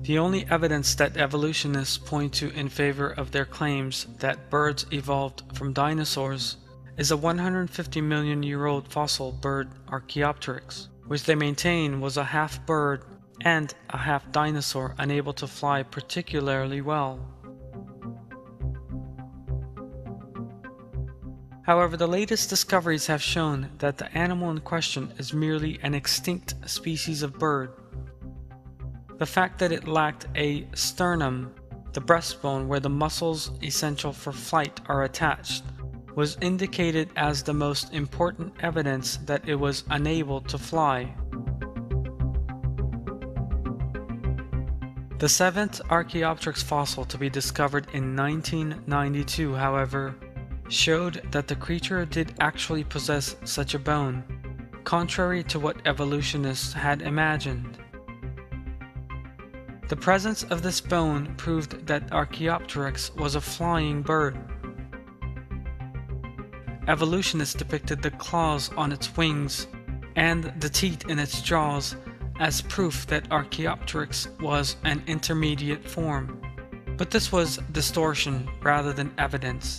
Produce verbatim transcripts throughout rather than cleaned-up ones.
The only evidence that evolutionists point to in favor of their claims that birds evolved from dinosaurs is a one hundred fifty million year old fossil bird Archaeopteryx, which they maintain was a half bird and a half dinosaur unable to fly particularly well. However, the latest discoveries have shown that the animal in question is merely an extinct species of bird. The fact that it lacked a sternum, the breastbone where the muscles essential for flight are attached, was indicated as the most important evidence that it was unable to fly. The seventh Archaeopteryx fossil to be discovered in nineteen ninety-two, however, showed that the creature did actually possess such a bone, contrary to what evolutionists had imagined. The presence of this bone proved that Archaeopteryx was a flying bird. Evolutionists depicted the claws on its wings and the teeth in its jaws as proof that Archaeopteryx was an intermediate form, but this was distortion rather than evidence.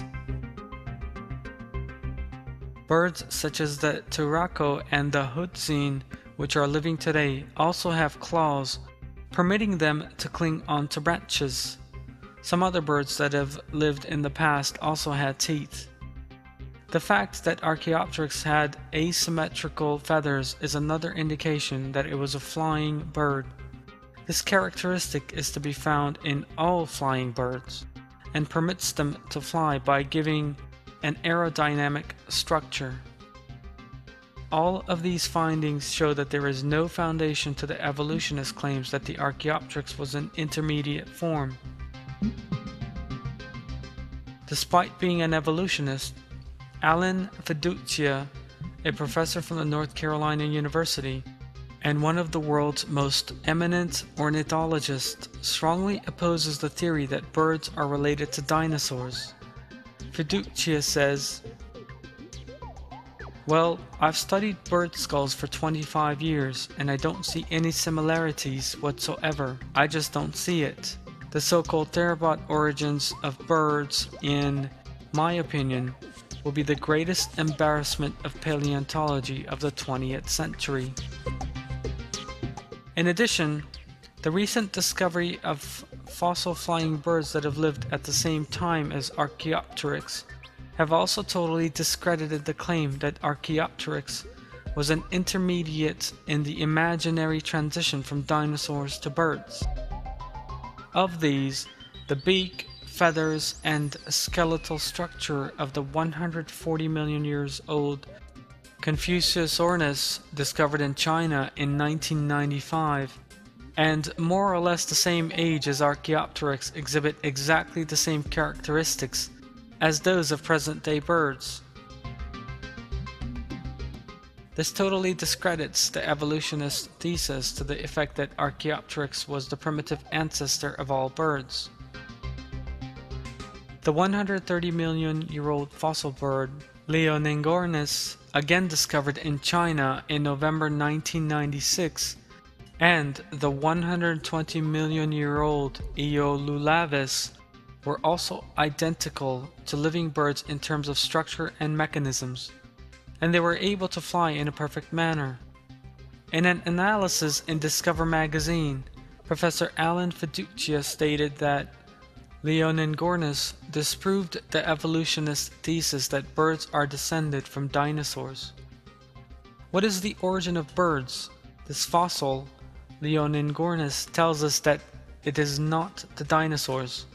Birds such as the turaco and the hutzine, which are living today, also have claws, permitting them to cling onto branches. Some other birds that have lived in the past also had teeth. The fact that Archaeopteryx had asymmetrical feathers is another indication that it was a flying bird. This characteristic is to be found in all flying birds, and permits them to fly by giving an aerodynamic structure. All of these findings show that there is no foundation to the evolutionist claims that the Archaeopteryx was an intermediate form. Despite being an evolutionist, Alan Fiducia, a professor from the North Carolina University and one of the world's most eminent ornithologists, strongly opposes the theory that birds are related to dinosaurs. Fiducia says, "Well, I've studied bird skulls for twenty-five years and I don't see any similarities whatsoever. I just don't see it. The so-called theropod origins of birds, in my opinion, will be the greatest embarrassment of paleontology of the twentieth century." In addition, the recent discovery of fossil flying birds that have lived at the same time as Archaeopteryx have also totally discredited the claim that Archaeopteryx was an intermediate in the imaginary transition from dinosaurs to birds. Of these, the beak, feathers, and skeletal structure of the one hundred forty million years old Confuciusornis discovered in China in nineteen ninety-five, and more or less the same age as Archaeopteryx, exhibit exactly the same characteristics as those of present-day birds. This totally discredits the evolutionist thesis to the effect that Archaeopteryx was the primitive ancestor of all birds. The one hundred thirty million year old fossil bird Leonengornis, again discovered in China in November nineteen ninety-six, and the one hundred twenty million year old Eolulavis were also identical to living birds in terms of structure and mechanisms, and they were able to fly in a perfect manner. In an analysis in Discover magazine, Professor Alan Fiducia stated that Leonengornis disproved the evolutionist thesis that birds are descended from dinosaurs. What is the origin of birds? This fossil, Leonengornis, tells us that it is not the dinosaurs.